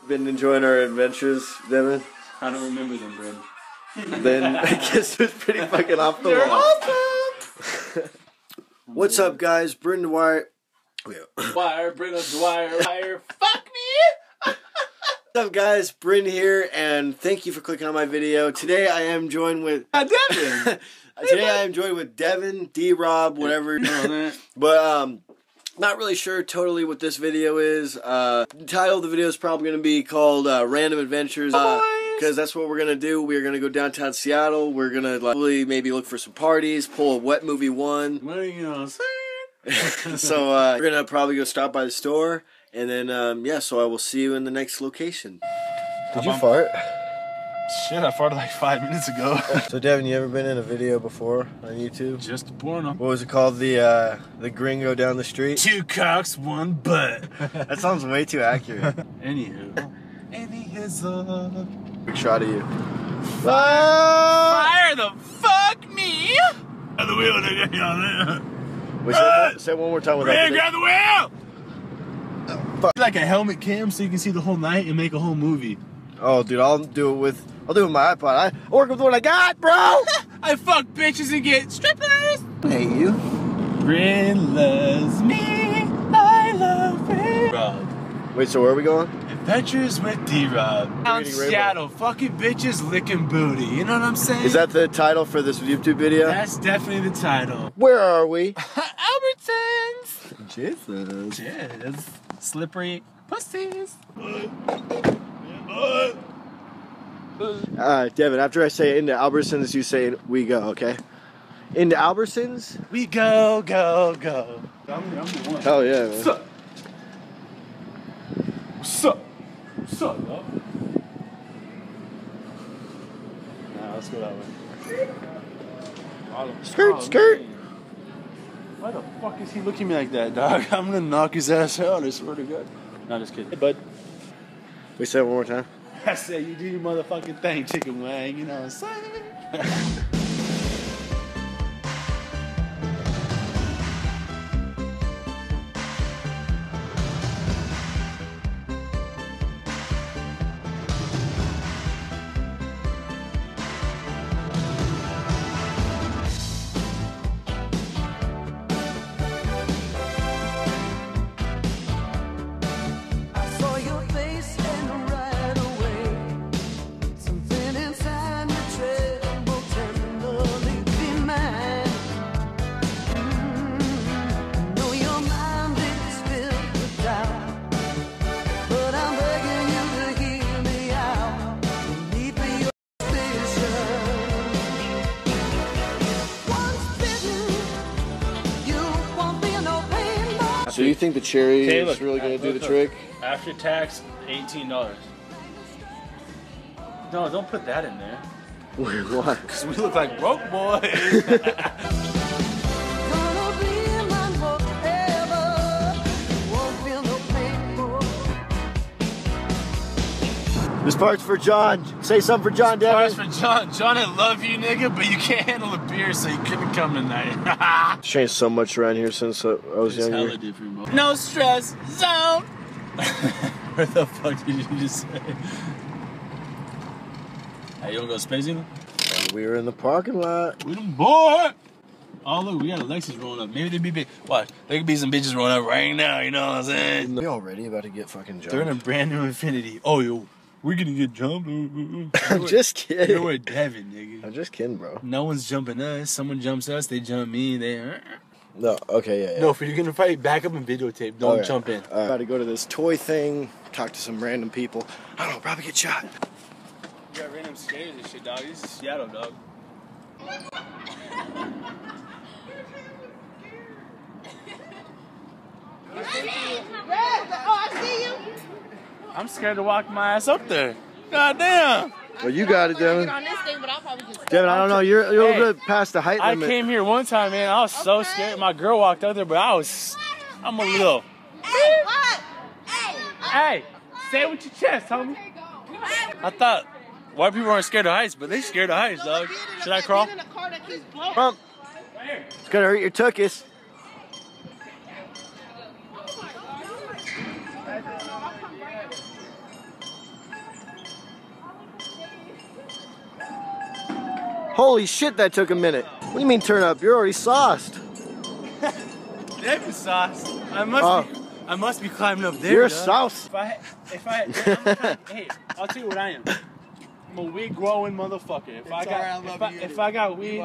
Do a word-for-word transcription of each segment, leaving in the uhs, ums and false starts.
been enjoying our adventures, Devin? I don't remember them, Bryn. Then I guess it was pretty fucking off the They're wall. awesome. What's up, guys? Bryn Dwyer. Dwyer, Bryn Dwyer, Dwyer. Fuck me. What's up, guys? Bryn here, and thank you for clicking on my video. Today I am joined with uh, Devin. Today I am joined with Devin, D-Rob, whatever. But um, not really sure totally what this video is. Uh, the title of the video is probably going to be called uh, Random Adventures. Uh, Because that's what we're going to do. We're going to go downtown Seattle. We're going to like, maybe look for some parties, pull a Wet Movie one. What are you gonna say? So uh, we're going to probably go stop by the store. And then, um, yeah, so I will see you in the next location. Did you fart? Shit, I farted like five minutes ago. So, Devin, you ever been in a video before on YouTube? Just a porno. What was it called? The, uh, the gringo down the street? Two cocks, one butt. That sounds way too accurate. Anywho. Anyhizzle. Big shot of you. Fire the fuck me! Grab the wheel, nigga. Wait, say, one, say one more time without Man, the grab the wheel! Oh, fuck. Like a helmet cam so you can see the whole night and make a whole movie. Oh, dude, I'll do it with I'll do it with my iPod. I work with what I got, bro. I fuck bitches and get strippers. I hate you. Bryn loves me. I love Bryn. Rob. Wait, so where are we going? Adventures with D-Rob. Down Seattle, fucking bitches licking booty. You know what I'm saying? Is that the title for this YouTube video? That's definitely the title. Where are we? Albertsons. Jesus. Yes. Slippery pussies. Alright, Devin, after I say into Albertsons, you say we go, okay? Into Albertsons? We go, go, go. I'm, I'm the one. Hell yeah, man. What's up? What's up? What's up, dog? Nah, let's go that way. Skirt, oh, skirt. Man. Why the fuck is he looking at me like that, dog? I'm gonna knock his ass out, I swear to God. Not just kidding. Hey, bud. We say it one more time. I said, you do your motherfucking thing, chicken wang, you know what I'm saying? So you think the cherry Okay, is look, really going to do look, the look. trick? After tax, eighteen dollars. No, don't put that in there. Why? Because we look like broke boys. This part's for John. Say something for John, Devin. This part's for John. John, I love you, nigga, but you can't handle a beer, so you couldn't come tonight. It's changed so much around here since uh, I was it's younger. Hella different, bro. No stress zone. Where the fuck did you just say? Hey, you wanna go spacing? We were in the parking lot. We them boy. Oh look, we got a Lexus rolling up. Maybe they be big. Watch, there could be some bitches rolling up right now. You know what I'm saying? We already about to get fucking jumped. They're in a brand new Infinity. Oh yo, we're gonna get jumped. I'm just kidding. You're with Devin, nigga. I'm just kidding, bro. No one's jumping us. Someone jumps us, they jump me. They. No, okay, yeah, yeah. No, if you're gonna fight, back up and videotape. Don't okay. jump in. All right. About to go to this toy thing, talk to some random people. I don't know, probably get shot. You got random scares and shit, dog. This is Seattle, dog. I'm scared to walk my ass up there. God damn. Well, you got it, Devin. On this thing, but I'll probably just Devin, I don't know. You're, you're Hey, a little bit past the height I limit. came here one time, man. I was so Okay. scared. My girl walked up there, but I was, I'm a little. Hey, what? Hey, Hey, say it with your chest, homie. I thought white people aren't scared of heights, but they scared of heights, dog. Should I crawl? Bump. It's gonna hurt your tuchus. Holy shit, that took a minute. What do you mean turn up? You're already sauced. Devin sauce. I must Oh. be. I must be climbing up there. You're dog. sauce. If I, if I, I'm kind of, hey, I'll tell you what I am. I'm a weed growing motherfucker. If I got, if I, if I got weed,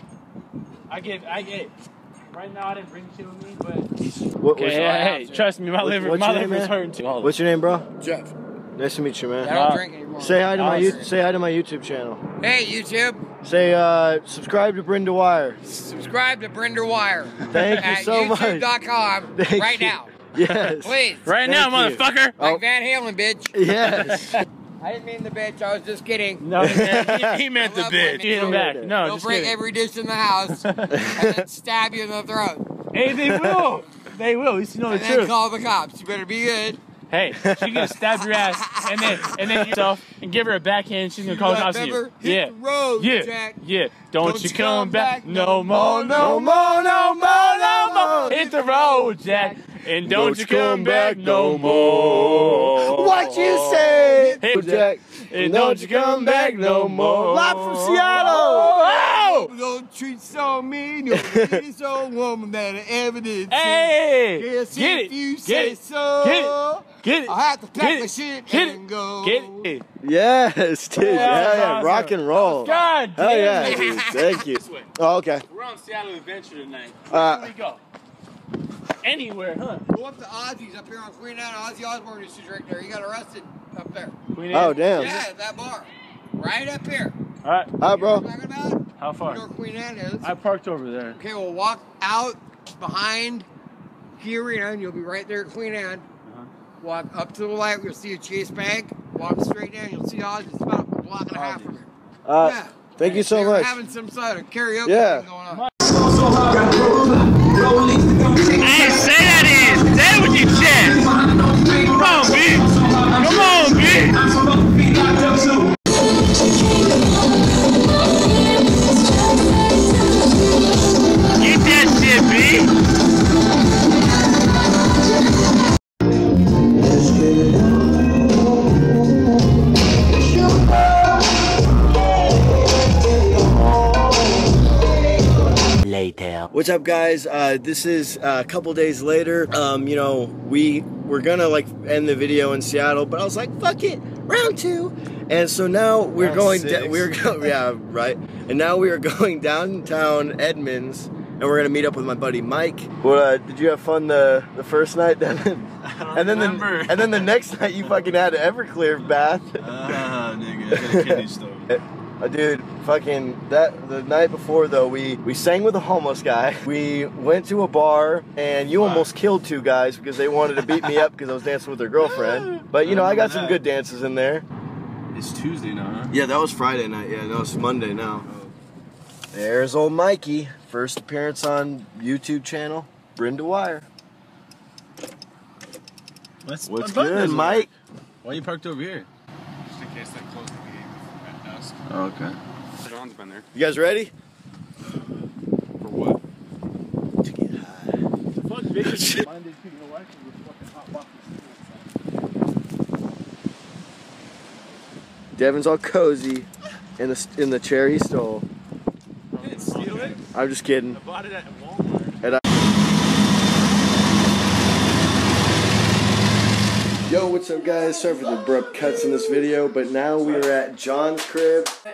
I get, I get. Right now I didn't bring shit with me, but. What, Okay, what's, hey, hey, trust me, my What- liver, what's my your name, liver's man? hurting too. what's your name, bro? Jeff. Nice to meet you, man. I don't Uh, drink anymore. Say hi to my Awesome. you, say hi to my YouTube channel. Hey, YouTube. Say uh, subscribe to Brenda Wire. Subscribe to Brenda Wire. Thank you at so much. YouTube dot com Thank right you. now. Yes. Please. Right now, Thank you. motherfucker. Oh. Like Van Halen, bitch. Yes. I didn't mean the bitch. I was just kidding. No, he meant, he, he meant I the love bitch. women. You hit him back. No, They'll just break kidding. every dish in the house and then stab you in the throat. Hey, they will. They will. At least you know And the then truth. call the cops. You better be good. Hey, she's gonna stab your ass and then and then yourself and give her a backhand. She's gonna call the cops on you. Remember, hit Yeah, the road, yeah, Jack. yeah. Don't, Don't you come back no more, more, no more, no more, no more. Hit the road, Jack, and don't you come back no more. What you say? Hey, Jack. And don't you come back no more. Live from Seattle. Oh! Don't treat so mean. You're the prettiest old woman that I ever did see. Hey! Yes, Get if it! you Get say it! so. Get it! Get it! I'll have to pack Get my it! shit Get and it! go. Get it! Yes, dude. Yeah, Yeah, yeah. awesome. Rock and roll. God damn Oh yeah, it. dude. Thank you. This way. Oh, okay. We're on Seattle Adventure tonight. Uh, Where do we go? Anywhere, huh? Go up to Ozzy's up here on Queen Anne. Ozzy Osbourne used to drink there. He got arrested up there. Queen Oh Anne? damn. Yeah, at that bar. Right up here. All right. Hi, You know bro. what I'm talking about? How You far? know where Queen Anne is. I parked over there. Okay, we'll walk out behind Key Arena and you'll be right there at Queen Anne. Uh-huh. Walk up to the light, you'll see a Chase Bank. Walk straight down, you'll see Ozzy. It's about a block and a half from here. Uh, Yeah. Thank you so they were much. having some sort of karaoke Yeah. thing going on. Hey, say that is! Say it with your chest! Come on, bitch! Come on, bitch! Get that shit, bitch! What's up, guys? Uh, this is uh, a couple days later. Um, you know, we were gonna like end the video in Seattle, but I was like, "Fuck it, round two." And so now we're Round going. six. Da- we're go- yeah, right. And now we are going downtown Edmonds, and we're gonna meet up with my buddy Mike. Well, uh, did you have fun the the first night, Devin? And then remember. the and then the next night you fucking had an Everclear bath. Ah, nigga, I got a kidney stone. Uh, dude, fucking that the night before though, we we sang with a homeless guy. We went to a bar and you almost killed two guys because they wanted to beat me up because I was dancing with their girlfriend. But you know, I got some good dances in there. It's Tuesday now, huh? Yeah, that was Friday night. Yeah, no, it's Monday now. There's old Mikey, first appearance on YouTube channel, Brenda Wire. What's, What's what button good, is it? Mike? Why you parked over here? Just in case they close the game at dusk. Oh, okay. John's been there. You guys ready? For what? To get high. Fuck bitches. Monday, people are watching with fucking hot boxes. Devin's all cozy in the in the chair he stole. You didn't steal it? I'm just kidding. I bought it at Walmart. And I Yo, what's up, guys? Sorry for the abrupt cuts in this video, but now we are at John's crib. Yeah,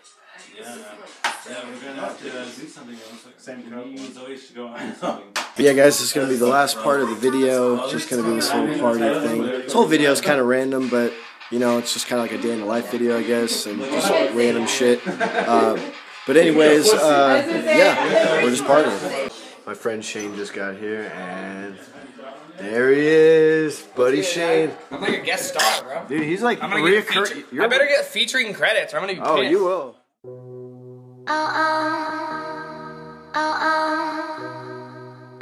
we're gonna have to uh, do something else. Like same companies always go on. But yeah, guys, this is going to be the last part of the video. It's just going to be this little party thing. This whole video is kind of random, but, you know, it's just kind of like a day in the life video, I guess, and just random shit. Uh, but anyways, uh, yeah, we're just partying. My friend Shane just got here, and there he is, buddy Shane. I'm like a guest star, bro. Dude, he's like I'm gonna get reoccur- feature- you're- I better get featuring credits or I'm gonna be Oh, pissed. you will. Oh, oh, oh, oh, oh,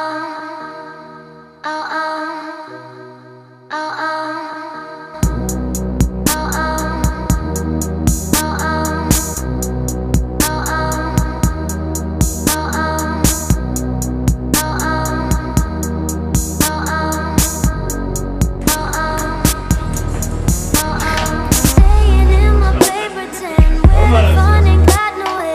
oh, oh, oh, oh. I'm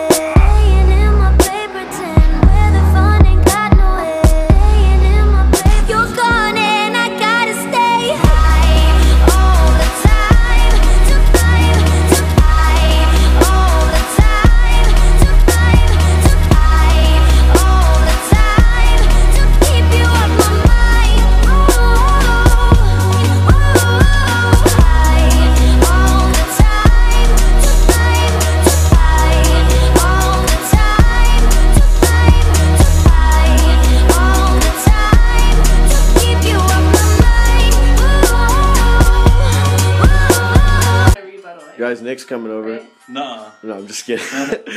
Guys, Nick's coming over. Nuh-uh. No, I'm just kidding.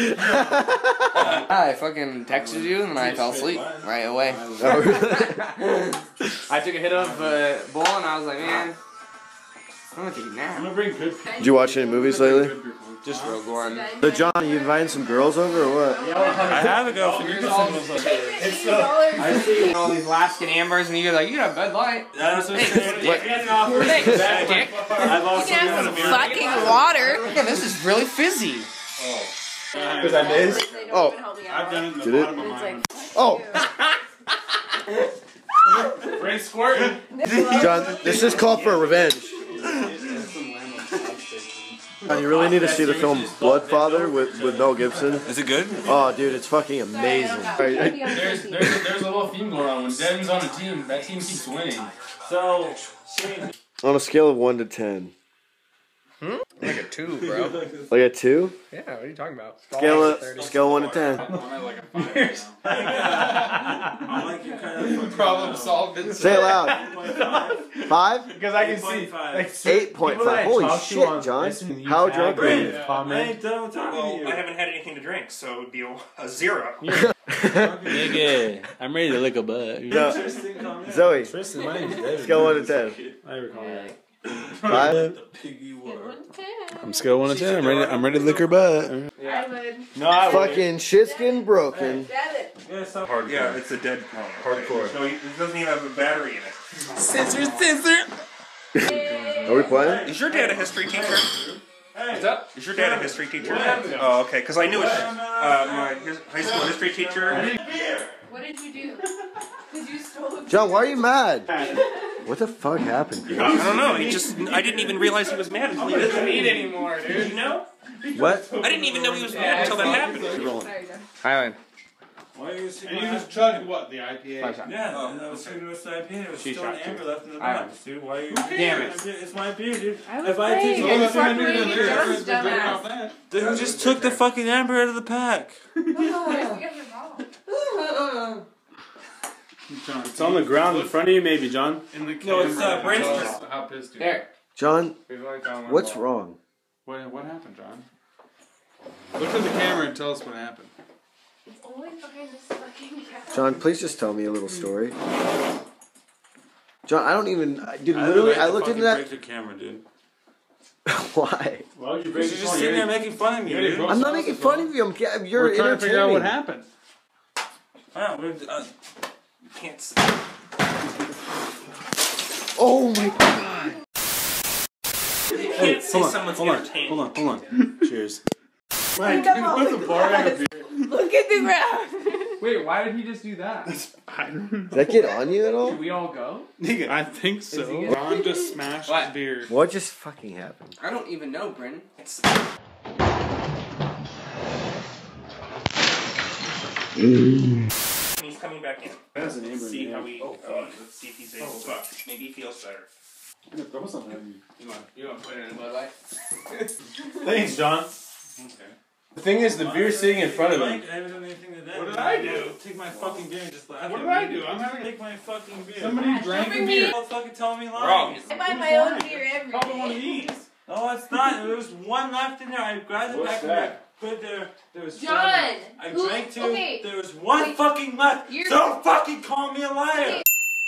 I fucking texted you and then I fell asleep right away. Oh, really? I took a hit of uh, bowl and I was like, man, I'm gonna take a nap. I'm gonna bring good. Did you watch any movies lately? Just Rogue One. So, John, you inviting some girls over or what? I have a girlfriend. You can send us like It's the. I see. All these Alaskan Ambers and you're like, you got a Bud Light. That's what I'm saying. Dick. Thanks, Dick. I've also You can have given some a fucking water. Yeah, this is really fizzy. Because I missed. Oh. I've done it in the Did it? bottom of mine. Oh. Ray squirting. John, this is called for revenge. John, you really need to see the film Bloodfather with, with Mel Gibson. Is it good? Oh, dude, it's fucking amazing. There's, there's, a, there's a little theme going on. When Devon's on a team, that team keeps winning. So, On a scale of one to ten. Like a two, bro. Like a two? Yeah, what are you talking about? Scale of, scale of one to ten. Problem solved. Say it loud. Five? because I can see like eight point people that I five. Holy talk to shit, on John. this and How you drunk tag are and you? comment. done talking Well, I haven't had anything to drink, so it would be a, a zero. Nigga, I'm ready to lick a butt. No. Zoe, Tristan, my name's Devin. scale one to ten. I recall that. Five? I'm scale one to ten. I'm ready. I'm ready to lick her butt. I would. No, I Fucking shitskin broken. Hardcore. Yeah, it's a dead hardcore. No, it doesn't even have a battery in it. Scissor, scissor. Are we playing? Is your dad a history teacher? What's up? Is your dad a history teacher? Oh, okay. Because I knew it. Uh, my his, high school history teacher. What did you do? Because you stole. John, why are you mad? What the fuck happened? I don't know. He just. I didn't even realize he was mad until he Doesn't eat anymore, dude. You know? What? I didn't even know he was mad until that happened. Sorry, John. Highland. Why are you And you just chugged what? The I P A? Five shots. Yeah, and I was taking this I P A. There was She still shot an too. amber left in the I- box, dude. Why are you? Damn it. It's my beer, dude. I was If I playing. take You all fucking the with your John's dumbass. Dude, who just took the fucking amber out of the pack? It's on the ground in front of you, maybe, John. No, it's uh, Brent's just. How pissed you? There. John, We've only found one what's ball. wrong? What, what happened, John? Look at the camera and tell us what happened. It's always behind this fucking couch. John, please just tell me a little story. John, I don't even. I- Dude, I literally, had I to looked into fucking that. break the camera, dude. Why? Why would you break Because the you're just phone? sitting there You're- making fun of me, You're dude. broke. I'm not making fun of you. I'm. ca- You're We're trying to figure out what entertaining. happened. Wow, we're, uh, Can't. s- Oh my god. You can't say someone's hold on, entertained. hold on, hold on. Cheers. Look at the ground. Wait, why did he just do that? Did that get on you at all? Did we all go? I think so. Ron just smashed What? beer. What just fucking happened? I don't even know, Brennan. It's, he's coming back in. That's an amber. See in how there. we. Uh, let's see if he's able to. Maybe he feels better. That was something. You want, you want to put it in a Bud Light? Thanks, John. Okay. The thing is, the beer's sitting in front of him. I haven't done anything to that. What did I do? Take my fucking beer and just laugh. What at did I me. do? I'm having- Take my fucking beer. Somebody drank bring a me- beer. Don't fucking tell me lies. Wrong. I buy my own beer every Probably one of day. these. No, it's not. There was one left in there. I grabbed it What's back that? and put there. There was John, seven. I who- drank two. okay. There was one Wait. fucking left. You're- Don't fucking call me a liar. Okay.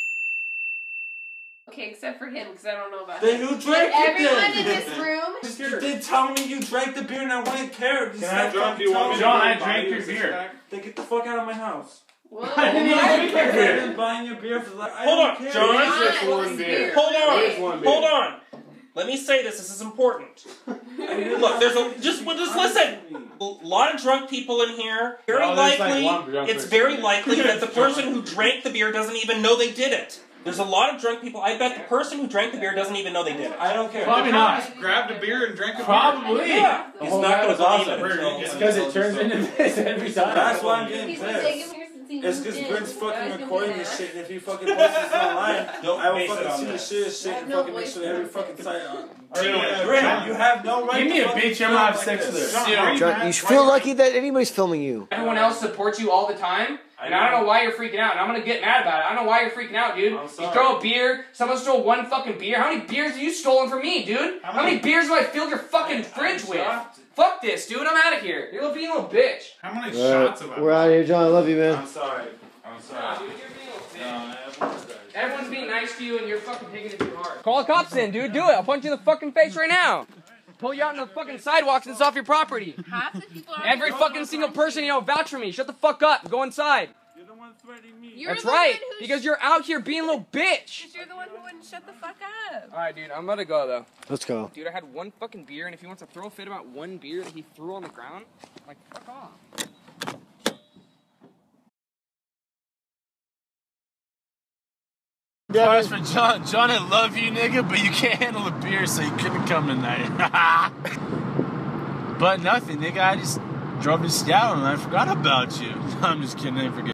Okay, except for him, because I don't know about Then him. who drank But it everyone then? in this room. Just you did tell me you drank the beer and I wouldn't care. Just Can I, stop John, fucking do you want me to telling John, I buy drank you your a six beer. pack? Then get the fuck out of my house. Whoa. I didn't even drink your I've beer. been buying your beer for like. I Hold don't on, care. John. It's John, just what one was beer. beer? Hold There's one on. beer. Hold on. Let me say this. This is important. Look, there's a just well, just listen. A lot of drunk people in here. Very No, there's like likely, one drunk it's person. very likely that the person who drank the beer doesn't even know they did it. There's a lot of drunk people. I bet the person who drank the beer doesn't even know they did it. I don't care. Probably not. Grabbed a beer and drank a Probably. Yeah. He's whole not night gonna was believe awesome. it until- It's because it turns into this every time. That's why I'm getting He's been pissed. taking here since he It's moved because in. Brent's Now fucking he's gonna recording be this mad. shit, and if he fucking posts this online, Don't I will base it fucking on see the that. shit, shit, I have and no fucking make voice sure for every it. fucking site on. Yeah. Brent, you have no right Give to me a fucking bitch, I'm feel gonna have like sex this. with her. John, You know, are John, mad? you should feel lucky that anybody's filming you. Everyone else supports you all the time. And I don't know why you're freaking out. And I'm gonna get mad about it. I don't know why you're freaking out, dude. I'm sorry. You throw a beer. Someone stole one fucking beer. How many beers have you stolen from me, dude? How, How many, many beers have I filled your fucking I, fridge with? Shocked. Fuck this, dude. I'm out of here. You're being a little bitch. How many All shots right, have I We're out of here, John. I love you, man. I'm sorry. I'm sorry. No, dude, you're being a little bitch. No, everyone's sorry. Everyone's being nice to you, and you're fucking taking it too hard. Call the cops in, dude. Do it. I'll punch you in the fucking face right now. Pull you out in the fucking sidewalks and it's off your property. Half the people are Every fucking single person, you know, vouch for me. Shut the fuck up. Go inside. You're the one threatening me. You're That's the right. one who Because you're out here being a little bitch. Because you're the one who wouldn't shut the fuck up. Alright, dude. I'm about to go, though. Let's go. Dude, I had one fucking beer, and if he wants to throw a fit about one beer that he threw on the ground, like, fuck off. As for John, John, I love you, nigga, but you can't handle the beer, so you couldn't come tonight. But nothing, nigga. I just drove to Seattle and I forgot about you. I'm just kidding. I forget.